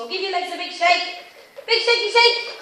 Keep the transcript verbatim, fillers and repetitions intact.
So give your legs a big shake. Big shakey shake.